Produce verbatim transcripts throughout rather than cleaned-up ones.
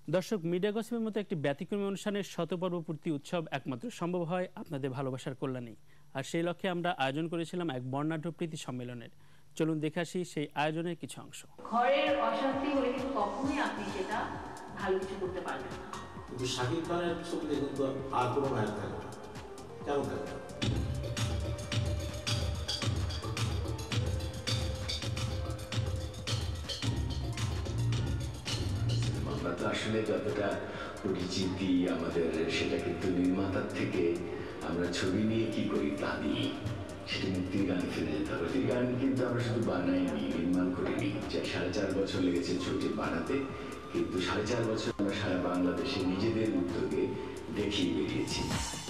দর্শক, মিডিয়া গসিপের মতো একটি ব্যতিক্রমী অনুষ্ঠানের শতপর্ব পূর্তি উৎসব একমাত্র সম্ভব হয় আপনাদের ভালোবাসার কল্যাণেই। আর সেই লক্ষ্যে আমরা আয়োজন করেছিলাম এক বর্ণাঢ্য প্রীতি সম্মেলনের। চলুন দেখে আসি সেই আয়োজনের কিছু অংশ। ঘরের অশান্তি হলে কিন্তু কখনোই আপনি সেটা ভালো কিছু করতে পারবেন না। কিন্তু শাকিব খানের ছবিতে কিন্তু আর কোনো নায়ক থাকে না, কেন থাকে না? আমরা তো আসলে যতটা পরিচিতি আমাদের, সেটা কিন্তু নির্মাতার থেকে আমরা ছবি নিয়ে কি করি তা দিয়ে সেটা মুক্তির গানে ফিরে যেতে হবে। এই গান কিন্তু আমরা শুধু বানাইনি, নির্মাণ করিনি। সাড়ে চার বছর লেগেছে ছবিটি বানাতে, কিন্তু সাড়ে চার বছর আমরা সারা বাংলাদেশে নিজেদের উদ্যোগে দেখিয়ে বেরিয়েছি।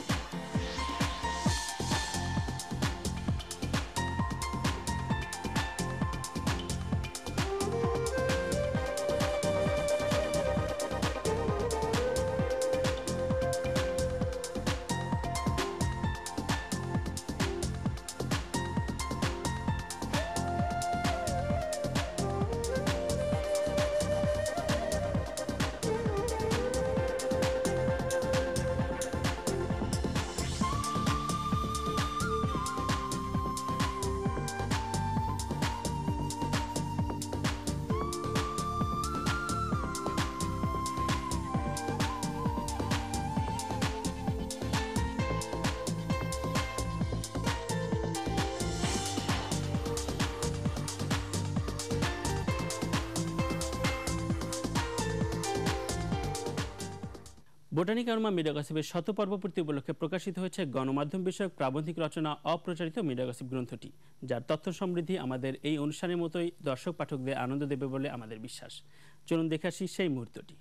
বোটানিকারমা মিডিয়া গসিপের শতপর্ব পূর্তি উপলক্ষে প্রকাশিত হয়েছে গণমাধ্যম বিষয়ক প্রাবন্ধিক রচনা অপ্রচারিত মিডিয়া গসিপ গ্রন্থটি, যার তথ্য সমৃদ্ধি আমাদের এই অনুষ্ঠানের মতোই দর্শক পাঠকদের আনন্দ দেবে বলে আমাদের বিশ্বাস। চলুন দেখে আসি সেই মুহূর্তটি।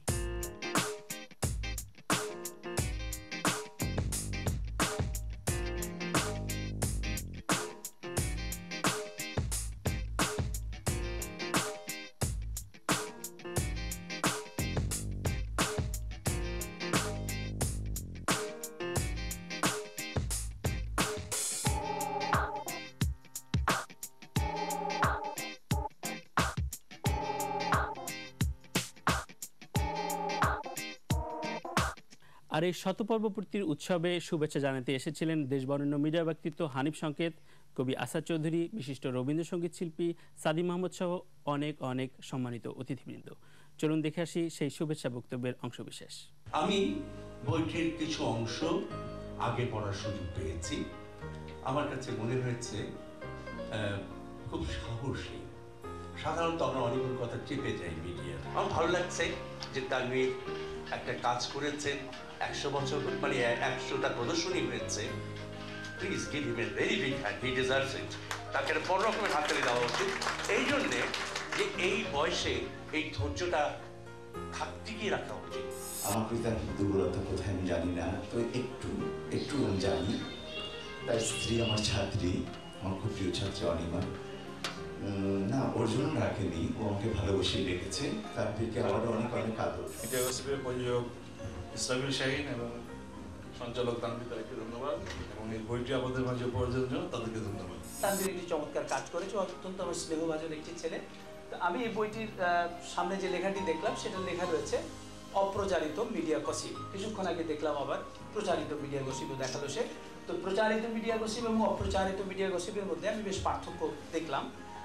আর এই শতপর্ব পূর্তির উৎসবে শুভেচ্ছা জানাতে এসেছিলেন দেশবরেণ্য মিডিয়া ব্যক্তিত্ব হানিফ সংকেত, কবি আসাদ চৌধুরী, বিশিষ্ট রবীন্দ্রসঙ্গীত শিল্পী সাদিম মাহমুদ সহ অনেক অনেক সম্মানিত অতিথিবৃন্দ। চলুন দেখে আসি সেই শুভেচ্ছা বক্তব্যের অংশবিশেষ। আমি বইটির কিছু অংশ আগে পড়ার সুযোগ পেয়েছি। আমার কাছে মনে হয়েছে খুব সাহসী। সাধারণত আমরা অনেকগুলো কথা চেপে যাই মিডিয়ার। আমার ভালো লাগছে যে তানভীর একটা কাজ করেছেন, একশো বছর মানে একশোটা প্রদর্শনী হয়েছে। Please give him a very big hand, he deserves it. তাকে একটা বড় রকমের হাততালি দেওয়া উচিত এই জন্যে যে এই বয়সে এই ধৈর্যটা টিকিয়ে রাখা উচিত। আমার পিতার দুর্বলতা কোথায় আমি জানি না, তো একটু একটু আমি জানি। তার স্ত্রী আমার ছাত্রী, আমার খুব প্রিয় ছাত্রী অনিমা। না, ওর জন্য রাখেনি, ও আমাকে ভালোবেসেই রেখেছে। তার দিকে আমার অনেক অনেক আদর। মিডিয়া গসিপের প্রযোজক ইসরাফিল শাহীন এবং সঞ্চালক তানভীর তারেককে ধন্যবাদ, এবং এই বইটি আমাদের মাঝে উপহারের জন্য তাদেরকে ধন্যবাদ। তানভীর একটি চমৎকার কাজ করেছে, অত্যন্ত আমার স্নেহভাজন একটি ছেলে। তো আমি এই বইটির সামনে যে লেখাটি দেখলাম, সেটা লেখা রয়েছে অপ্রচারিত মিডিয়া গসিপ। কিছুক্ষণ আগে দেখলাম আবার প্রচারিত মিডিয়া গসিপও দেখালো সে। তো প্রচারিত মিডিয়া গসিপ এবং অপ্রচারিত মিডিয়া গসিপের মধ্যে আমি বেশ পার্থক্য দেখলাম।